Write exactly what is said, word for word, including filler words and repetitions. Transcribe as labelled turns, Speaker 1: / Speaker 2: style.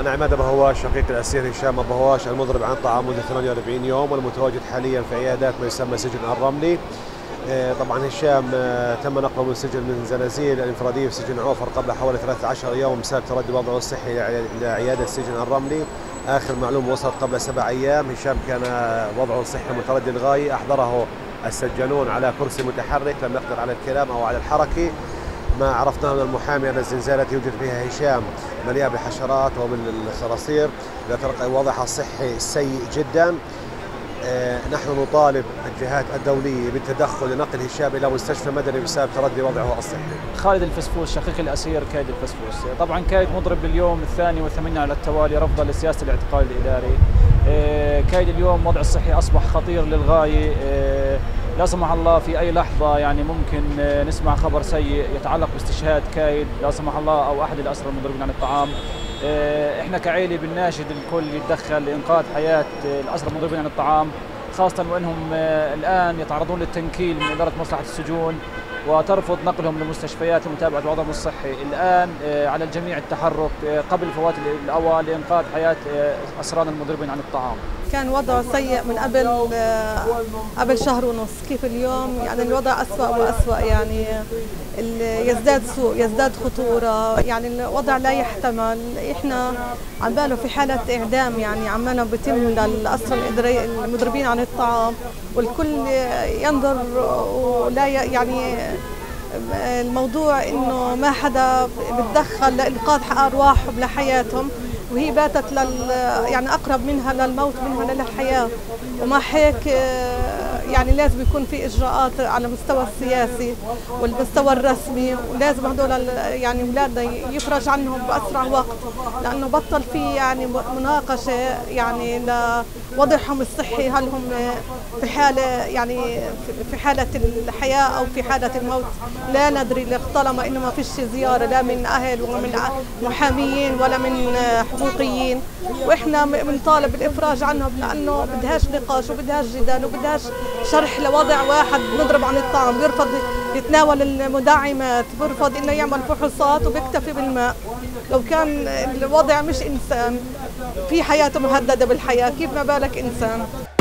Speaker 1: أنا عماد أبو هواش شقيق الأسير هشام أبو هواش المضرب عن طعام منذ ثمانية وأربعين يوم والمتواجد حاليا في عيادات ما يسمى سجن الرملي. طبعا هشام تم نقله من سجن من زنازير الانفراديه في سجن عوفر قبل حوالي ثلاثة عشر يوم بسبب تردي وضعه الصحي إلى عياده سجن الرملي. آخر معلومة وصلت قبل سبع أيام هشام كان وضعه الصحي متردي للغاية، أحضره السجانون على كرسي متحرك لم يقدر على الكلام أو على الحركة. ما عرفناه من المحامي أن الزنزانة التي يوجد فيها هشام مليئة بالحشرات وبالصراصير لترك وضعها الصحي سيء جدا. آه نحن نطالب الجهات الدولية بالتدخل لنقل هشام إلى مستشفى مدني بسبب تردي وضعه الصحي.
Speaker 2: خالد الفسفوس شقيق الأسير كايد الفسفوس، طبعا كايد مضرب باليوم الثاني والثمانين على التوالي رفضا لسياسة الاعتقال الإداري. آه كايد اليوم وضعه الصحي أصبح خطير للغاية. آه لا سمح الله في أي لحظة يعني ممكن نسمع خبر سيء يتعلق باستشهاد كايد لا سمح الله أو أحد الأسرى المضربين عن الطعام. إحنا كعائلة بنناشد الكل يتدخل لإنقاذ حياة الأسرى المضربين عن الطعام، خاصة وأنهم الآن يتعرضون للتنكيل من إدارة مصلحة السجون وترفض نقلهم لمستشفيات لمتابعة وضعهم الصحي. الآن على الجميع التحرك قبل فوات الأوان لإنقاذ حياة أسرانا المضربين عن الطعام.
Speaker 3: كان وضعه سيء من قبل قبل شهر ونص، كيف اليوم يعني الوضع أسوأ وأسوأ، يعني يزداد سوء يزداد خطورة، يعني الوضع لا يحتمل. احنا عم باله في حالة إعدام يعني عماله بيتم للأسرى المضربين عن الطعام والكل ينظر ولا يعني الموضوع انه ما حدا بتدخل لإنقاذ أرواحهم لحياتهم، وهي باتت لل يعني اقرب منها للموت منها للحياه. ومع هيك يعني لازم يكون في اجراءات على المستوى السياسي والمستوى الرسمي، ولازم هذول يعني اولادنا يفرج عنهم باسرع وقت، لانه بطل في يعني مناقشه يعني لوضعهم الصحي، هل هم في حاله يعني في حاله الحياه او في حاله الموت لا ندري، طالما انه ما فيش زياره لا من اهل ولا من محاميين ولا من حقوقيين. واحنا بنطالب بالافراج عنهم لانه بدهاش نقاش وبدهاش جدال وبدهاش شرح لوضع واحد مضرب عن الطعام بيرفض يتناول المدعمات، بيرفض انه يعمل فحوصات وبيكتفي بالماء. لو كان الوضع مش انسان في حياته مهدده بالحياه، كيف ما بالك انسان؟